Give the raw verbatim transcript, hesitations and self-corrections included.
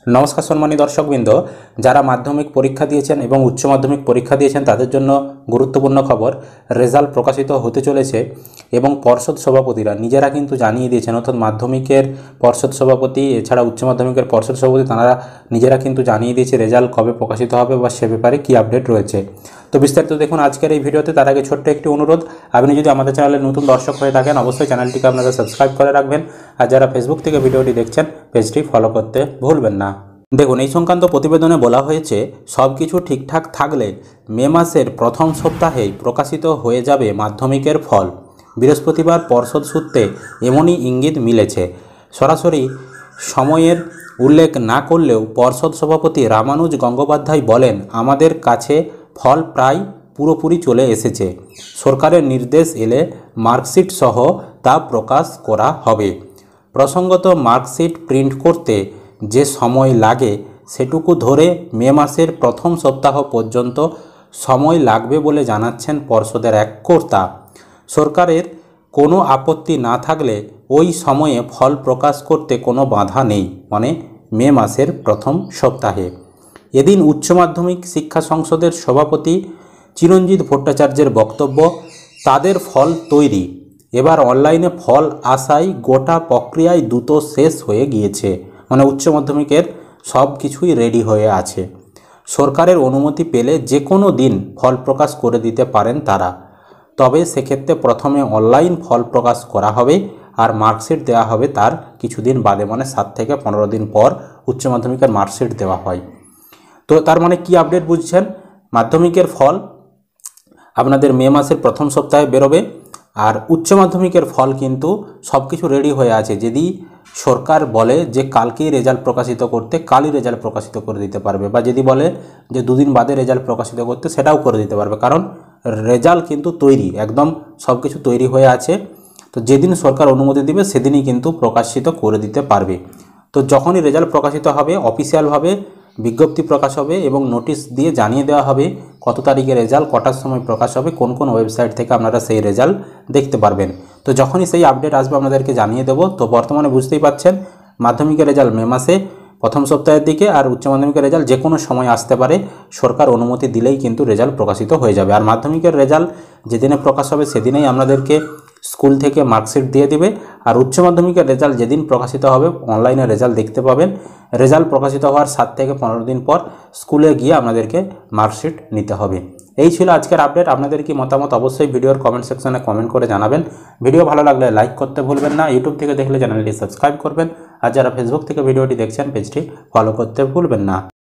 নমস্কার সম্মানী দর্শকবৃন্দ, যারা মাধ্যমিক পরীক্ষা দিয়েছেন এবং উচ্চ মাধ্যমিক পরীক্ষা দিয়েছেন তাদের জন্য গুরুত্বপূর্ণ খবর। রেজাল্ট প্রকাশিত হতে চলেছে এবং পর্ষদ সভাপতিরা নিজেরা কিন্তু জানিয়ে দিয়েছেন, অর্থাৎ মাধ্যমিকের পর্ষদ সভাপতি এছাড়া উচ্চ মাধ্যমিকের পর্ষদ সভাপতি তারা নিজেরা কিন্তু জানিয়ে দিয়েছে রেজাল্ট কবে প্রকাশিত হবে বা সে ব্যাপারে কী আপডেট রয়েছে। তো বিস্তারিত দেখুন আজকের এই ভিডিওতে। তার আগে ছোট্ট একটি অনুরোধ, আপনি যদি আমাদের চ্যানেলে নতুন দর্শক হয়ে থাকেন অবশ্যই চ্যানেলটিকে আপনারা সাবস্ক্রাইব করে রাখবেন, আর যারা ফেসবুক থেকে ভিডিওটি দেখছেন পেজটি ফলো করতে ভুলবেন না। দেখুন, এই সংক্রান্ত প্রতিবেদনে বলা হয়েছে সব কিছু ঠিকঠাক থাকলে মে মাসের প্রথম সপ্তাহেই প্রকাশিত হয়ে যাবে মাধ্যমিকের ফল। বৃহস্পতিবার পর্ষদ সূত্রে এমনই ইঙ্গিত মিলেছে। সরাসরি সময়ের উল্লেখ না করলেও পর্ষদ সভাপতি রামানুজ গঙ্গোপাধ্যায় বলেন, আমাদের কাছে ফল প্রায় পুরোপুরি চলে এসেছে। সরকারের নির্দেশ এলে মার্কশিট সহ তা প্রকাশ করা হবে। প্রসঙ্গত, মার্কশিট প্রিন্ট করতে যে সময় লাগে সেটুকু ধরে মে মাসের প্রথম সপ্তাহ পর্যন্ত সময় লাগবে বলে জানাচ্ছেন পর্ষদের এক কর্তা। সরকারের কোনো আপত্তি না থাকলে ওই সময়ে ফল প্রকাশ করতে কোনো বাধা নেই, মানে মে মাসের প্রথম সপ্তাহে। এদিন উচ্চ মাধ্যমিক শিক্ষা সংসদের সভাপতি চিরঞ্জিত ভট্টাচার্যের বক্তব্য, তাদের ফল তৈরি, এবার অনলাইনে ফল আসায় গোটা প্রক্রিয়ায় দ্রুত শেষ হয়ে গিয়েছে। মানে উচ্চ মাধ্যমিকের সব কিছুই রেডি হয়ে আছে। সরকারের অনুমতি পেলে যে কোনো দিন ফল প্রকাশ করে দিতে পারেন তারা, তবে সেক্ষেত্রে প্রথমে অনলাইন ফল প্রকাশ করা হবে আর মার্কশিট দেওয়া হবে তার কিছুদিন বাদে, মানে সাত থেকে পনেরো দিন পর উচ্চ মাধ্যমিকের মার্কশিট দেওয়া হয়। তো তার মানে কি আপডেট বুঝছেন, মাধ্যমিকের ফল আপনাদের মে মাসের প্রথম সপ্তাহে বেরোবে, আর উচ্চ মাধ্যমিকের ফল কিন্তু সব কিছু রেডি হয়ে আছে। যদি সরকার বলে যে কালকেই রেজাল্ট প্রকাশিত করতে, কালই রেজাল্ট প্রকাশিত করে দিতে পারবে, বা যদি বলে যে দুদিন বাদে রেজাল্ট প্রকাশিত করতে, সেটাও করে দিতে পারবে, কারণ রেজাল্ট কিন্তু তৈরি, একদম সব কিছু তৈরি হয়ে আছে। তো যেদিন সরকার অনুমতি দেবে সেদিনই কিন্তু প্রকাশিত করে দিতে পারবে। তো যখনই রেজাল্ট প্রকাশিত হবে অফিসিয়ালভাবে বিজ্ঞপ্তি প্রকাশ হবে এবং নোটিশ দিয়ে জানিয়ে দেওয়া হবে কত তারিখে রেজাল্ট, কটার সময় প্রকাশ হবে, কোন কোন ওয়েবসাইট থেকে আপনারা সেই রেজাল্ট দেখতে পারবেন। তো যখনই সেই আপডেট আসবে আপনাদেরকে জানিয়ে দেবো। তো বর্তমানে বুঝতেই পাচ্ছেন মাধ্যমিকের রেজাল্ট মে মাসে প্রথম সপ্তাহের দিকে, আর উচ্চ মাধ্যমিকের রেজাল্ট যে কোনো সময় আসতে পারে, সরকার অনুমতি দিলেই কিন্তু রেজাল্ট প্রকাশিত হয়ে যাবে। আর মাধ্যমিকের রেজাল্ট যেদিনে প্রকাশ হবে সেদিনেই আপনাদেরকে স্কুল থেকে মার্কশিট দিয়ে দেবে, আর উচ্চ মাধ্যমিকের রেজাল্ট যেদিন প্রকাশিত হবে অনলাইনে রেজাল্ট দেখতে পাবেন। রেজাল্ট প্রকাশিত হওয়ার সাত থেকে পনেরো দিন পর স্কুলে গিয়ে আপনাদেরকে মার্কশিট নিতে হবে। এই ছিল আজকের আপডেট। আপনাদের কি মতামত অবশ্যই ভিডিওর কমেন্ট সেকশনে কমেন্ট করে জানাবেন। ভিডিও ভালো লাগলে লাইক করতে ভুলবেন না। ইউটিউব থেকে দেখলে চ্যানেলটি সাবস্ক্রাইব করবেন, আর যারা ফেসবুক থেকে ভিডিওটি দেখছেন পেজটি ফলো করতে ভুলবেন না।